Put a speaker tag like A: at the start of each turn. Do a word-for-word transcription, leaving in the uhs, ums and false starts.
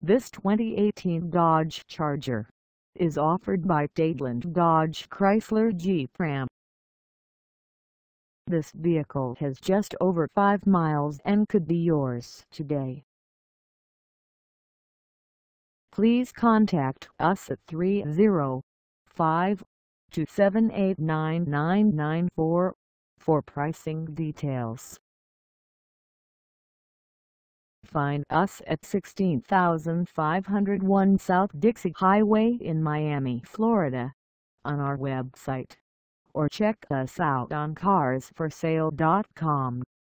A: This twenty eighteen Dodge Charger is offered by Dadeland Dodge Chrysler Jeep Ram. This vehicle has just over five miles and could be yours today. Please contact us at three zero five, two seven eight, nine nine nine four for pricing details. Find us at sixteen thousand five hundred one South Dixie Highway in Miami, Florida, on our website, or check us out on cars for sale dot com.